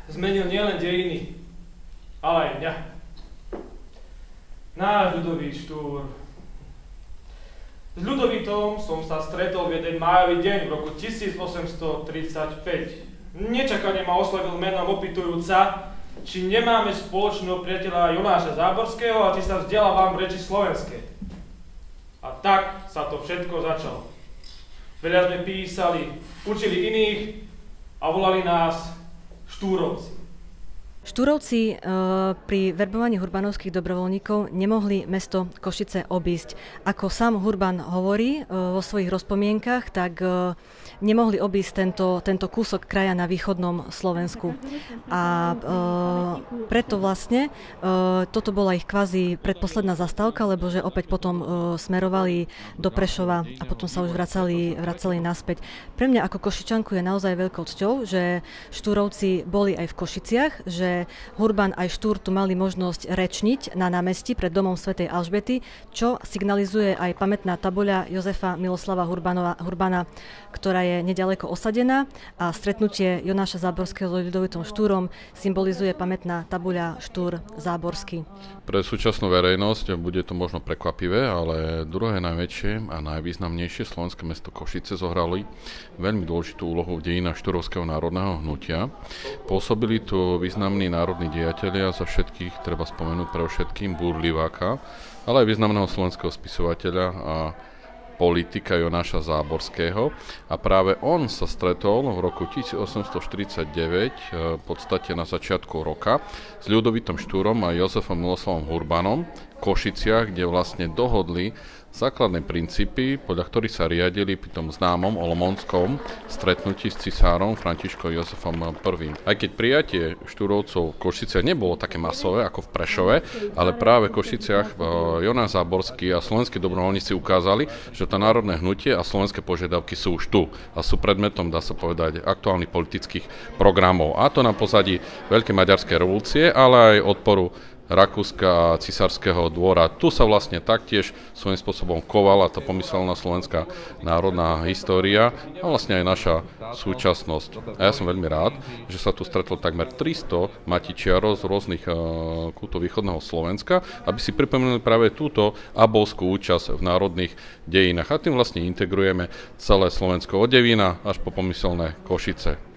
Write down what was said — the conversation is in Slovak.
zmenil nielen dejiny, ale aj mňa. Náš ľudový Štúr. S Ľudovitom som sa stretol v jeden májový deň v roku 1835. Nečakane ma oslovil menom opýtujúca, či nemáme spoločného priateľa Jonáša Záborského a či sa vzdelávam v reči slovenskej. A tak sa to všetko začalo. Veľa sme písali, učili iných a volali nás Štúrovci. Štúrovci pri verbovaní hurbanovských dobrovoľníkov nemohli mesto Košice obísť. Ako sám Hurban hovorí vo svojich rozpomienkach, tak nemohli obísť tento kúsok kraja na východnom Slovensku. A preto vlastne toto bola ich kvázi predposledná zastávka, lebo že opäť potom smerovali do Prešova a potom sa už vracali naspäť. Pre mňa ako Košičanku je naozaj veľkou cťou, že Štúrovci boli aj v Košiciach, že Hurban aj Štúr tu mali možnosť rečniť na námestí pred domom svätej Alžbety, čo signalizuje aj pamätná tabuľa Jozefa Miloslava Hurbana, ktorá je neďaleko osadená, a stretnutie Jonáša Záborského s Ľudovitom Štúrom symbolizuje pamätná tabuľa Štúr Záborský. Pre súčasnú verejnosť bude to možno prekvapivé, ale druhé najväčšie a najvýznamnejšie slovenské mesto Košice zohrali veľmi dôležitú úlohu v dejinách štúrovského národného hnutia. Pôsobili tu významní národní dejatelia, za všetkých treba spomenúť pre všetkým Burliváka, ale aj významného slovenského spisovateľa a politika Jonáša Záborského, a práve on sa stretol v roku 1849 v podstate na začiatku roka s Ľudovitom Štúrom a Jozefom Miloslavom Hurbanom v Košiciach, kde vlastne dohodli základné princípy, podľa ktorých sa riadili pri tom známom olomouckom stretnutí s cisárom Františkom Jozefom I. Aj keď prijatie Štúrovcov v Košiciach nebolo také masové ako v Prešove, ale práve v Košiciach Jonáš Záborský a slovenskí dobrovoľníci ukázali, že to národné hnutie a slovenské požiadavky sú už tu a sú predmetom, dá sa povedať, aktuálnych politických programov. A to na pozadí Veľkej maďarskej revolúcie, ale aj odporu Rakúska a cisárskeho dvora. Tu sa vlastne taktiež svojím spôsobom kovala tá pomyselná slovenská národná história a vlastne aj naša súčasnosť. A ja som veľmi rád, že sa tu stretlo takmer 300 matičiarov z rôznych kútov východného Slovenska, aby si pripomenuli práve túto abovskú účasť v národných dejinách. A tým vlastne integrujeme celé Slovensko od Devína až po pomyselné Košice.